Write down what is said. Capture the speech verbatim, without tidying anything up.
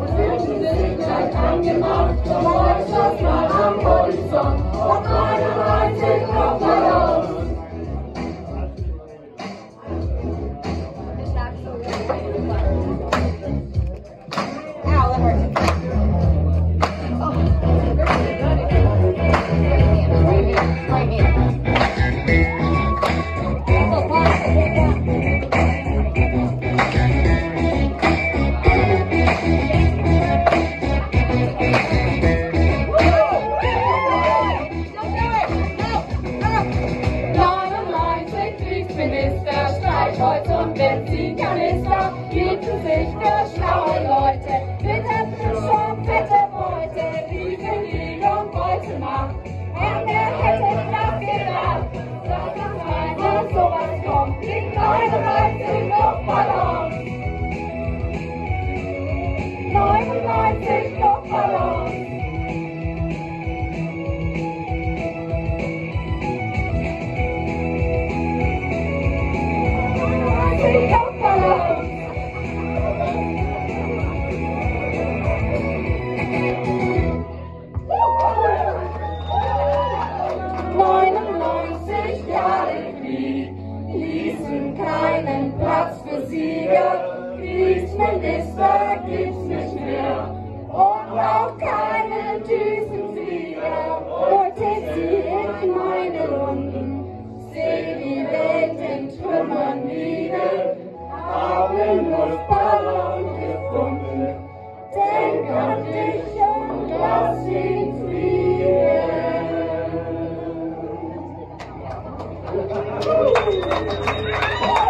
und wünschen sich gleich angemacht, Deutschland mal am Horizont, auf neunundneunzig Luftballons. neunundneunzig Luftballons. neunundneunzig Jahre Krieg ließen keinen Platz für Sieger, Kriegsminister gibt's nicht mehr und auch keinen Düsensieger. Heute zieh ich meine Runden, seh die Welt in Trümmern liegen, hab den Luftballon gefunden, denk an dich und lass ihn fliegen. Oh,